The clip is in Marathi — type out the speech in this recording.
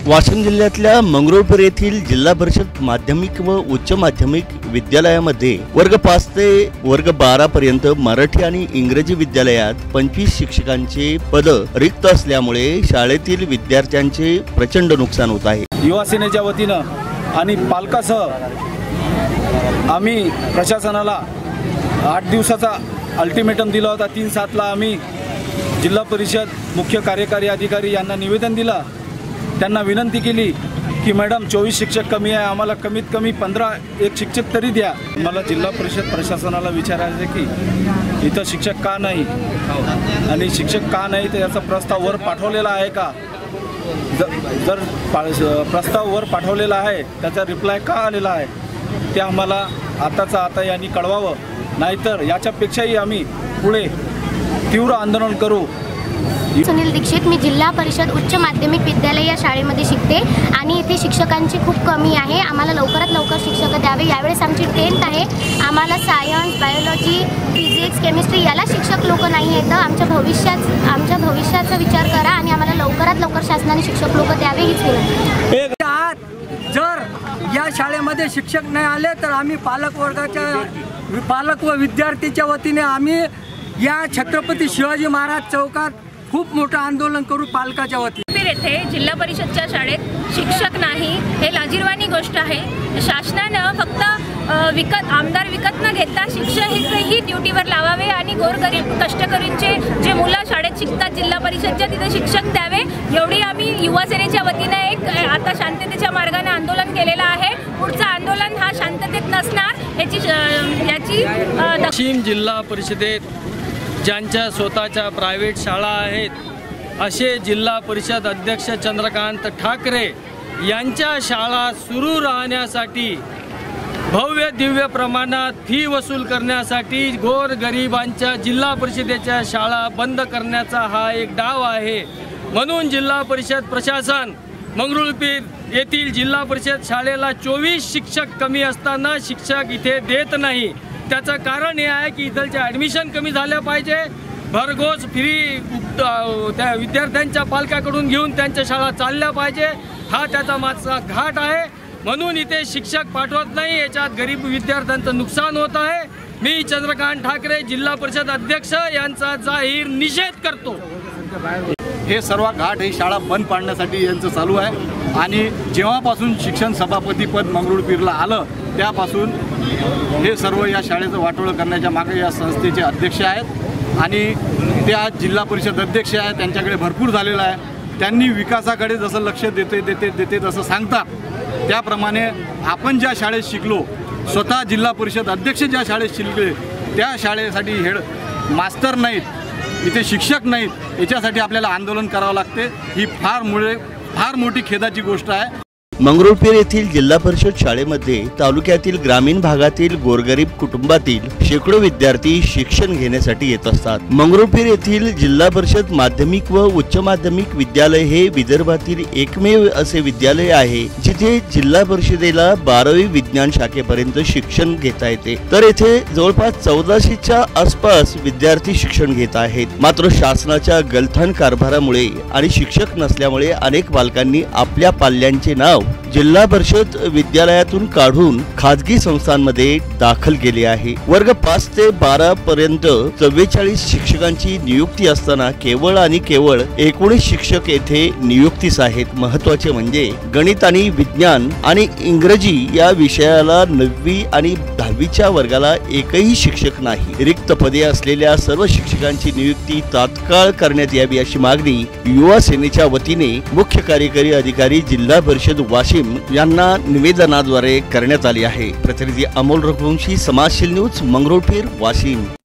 वाशिम जिल्ह्यातल्या मंगरुळपीर येथील जिल्हा परिषद माध्यमिक व उच्च माध्यमिक विद्यालयामध्ये वर्ग 5 ते वर्ग 12 पर्यंत मराठी आणि इंग्रजी विद्यालयात 25 शिक्षकांचे पद रिक्त असल्यामुळे शाळेतील विद्यार्थ्यांचे प्रचंड नुकसान होत आहे। युवा सेनेच्या वतीने आणि पालकासह आम्ही प्रशासनाला 8 दिवसाचा अल्टिमेटम दिला होता। 3/7 ला आम्ही जिल्हा परिषद मुख्य कार्यकारी अधिकारी यांना निवेदन दिलं। त्यांना विनंती केली की मॅडम 24 शिक्षक कमी आहे, आम्हाला कमीत कमी 15 एक शिक्षक तरी द्या। मला जिल्हा परिषद प्रशासनाला विचारायचे की इथं शिक्षक का नाही आणि शिक्षक का नाही तर याचा प्रस्ताव वर पाठवलेला आहे का। जर प्रस्ताव वर पाठवलेला आहे त्याचा रिप्लाय का आलेला आहे ते आम्हाला आताचा आता यांनी कळवावं, नाहीतर याच्यापेक्षाही आम्ही पुढे तीव्र आंदोलन करू। सुनील दीक्षित, मी जिल्हा परिषद उच्च माध्यमिक विद्यालय या शाळेमध्ये शिकते आणि इथे शिक्षकांची खूप कमी आहे। आम्हाला लवकरात लवकर शिक्षक द्यावे। यावेळेस आमची 10th आहे, आम्हाला सायन्स, बायोलॉजी, फिजिक्स, केमिस्ट्री याला शिक्षक लोक नाही आहेत। आमच्या भविष्याचा विचार करा आणि आम्हाला लवकरात लवकर शासनाने शिक्षक लोक द्यावे हीच विनंती। जर या शाळेमध्ये शिक्षक नाही आले तर आम्ही पालक व विद्यार्थीच्या वतीने आम्ही या छत्रपती शिवाजी महाराज चौकात खूप मोठं आंदोलन करू पालकाच्या वतीने। येथे जिल्हा परिषदच्या शाळेत शिक्षक नाही हे लाजिरवाणी गोष्ट आहे। शासनानं फक्त आमदार विकत न घेता शिक्षकही ड्युटीवर लावावे आणि गोरगरीब कष्टकरींचे जे मुलं शाळेत शिकतात जिल्हा परिषदच्या तिथे शिक्षक द्यावे, एवढी आम्ही युवा सेनेच्या वतीने एक आता शांततेच्या मार्गाने आंदोलन केलेलं आहे। पुढचं आंदोलन हा शांततेत नसणार याची वाशिम जिल्हा परिषदेत ज्यांच्या स्वतःच्या प्रायव्हेट शाळा आहेत असे जिल्हा परिषद अध्यक्ष चंद्रकांत ठाकरे यांच्या शाळा सुरू राहण्यासाठी भव्य दिव्य प्रमाणात फी वसूल करण्यासाठी गोरगरिबांच्या जिल्हा परिषदेच्या शाळा बंद करण्याचा हा एक डाव आहे। म्हणून जिल्हा परिषद प्रशासन मंगरुळपीर येथील जिल्हा परिषद शाळेला 24 शिक्षक कमी असताना शिक्षक इथे देत नाही। त्याचं कारण हे आहे की इथलच्या ॲडमिशन कमी झाल्या पाहिजे, भरघोस फ्री त्या विद्यार्थ्यांच्या पालकाकडून घेऊन त्यांच्या शाळा चालल्या पाहिजे, हा त्याचा मागचा घाट आहे। म्हणून इथे शिक्षक पाठवत नाही, याच्यात गरीब विद्यार्थ्यांचं नुकसान होत आहे। मी चंद्रकांत ठाकरे जिल्हा परिषद अध्यक्ष यांचा जाहीर निषेध करतो। हे सर्व घाट ही शाळा बंद पाडण्यासाठी यांचं चालू आहे आणि जेव्हापासून शिक्षण सभापती पद मंगरुळपीरला आलं त्यापासून हे सर्व या शाळेचं वाटोळं करण्याच्या मागे या संस्थेचे अध्यक्ष आहेत आणि ते आज जिल्हा परिषद अध्यक्ष आहेत। त्यांच्याकडे भरपूर झालेलं आहे। त्यांनी विकासाकडे जसं लक्ष देते जसं सांगतात त्याप्रमाणे आपण ज्या शाळेत शिकलो, स्वतः जिल्हा परिषद अध्यक्ष ज्या शाळेत शिकले त्या शाळेसाठी हेड मास्तर नाहीत, इथे शिक्षक नाहीत, याच्यासाठी आपल्याला आंदोलन करावं लागते। ही फार मोठी खेदाची गोष्ट आहे। मंगरुळपीर येथील जिल्हा परिषद शाळेमध्ये तालुक्यातील ग्रामीण भागातील गोरगरीब कुटुंबातील शेकडो विद्यार्थी शिक्षण घेण्यासाठी येत असतात। मंगरुळपीर येथील जिल्हा परिषद माध्यमिक व उच्च माध्यमिक विद्यालय हे विदर्भातील एकमेव असे विद्यालय आहे जिथे जिल्हा परिषदेला 12वी विज्ञान शाखेपर्यंत शिक्षण घेता येते, तर येथे जवळपास 1400च्या आसपास विद्यार्थी शिक्षण घेत आहेत। मात्र शासनाच्या गलथान कारभारामुळे आणि शिक्षक नसल्यामुळे अनेक पालकांनी आपल्या पाल्यांचे नाव जिल्हा परिषद विद्यालयातून काढून खाजगी संस्थांमध्ये दाखल केले आहे। वर्ग 5 ते 12 पर्यंत 44 शिक्षकांची नियुक्ती असताना केवळ आणि केवळ 19 शिक्षक येथे नियुक्तीस आहेत। महत्त्वाचे म्हणजे गणित आणि विज्ञान आणि इंग्रजी या विषयाला 9वी आणि 10वीच्या वर्गाला एकही शिक्षक नाही। रिक्त पदे असलेल्या सर्व शिक्षकांची नियुक्ती तात्काळ करण्यात यावी अशी मागणी युवा सेनेच्या वतीने मुख्य कार्यकारी अधिकारी जिल्हा परिषद वाशिम यांना निवेदनाद्वारे करण्यात आली आहे। प्रतिनिधी अमोल रघुवंशी, समाजशील न्यूज, मंगरुळपीर, वाशिम।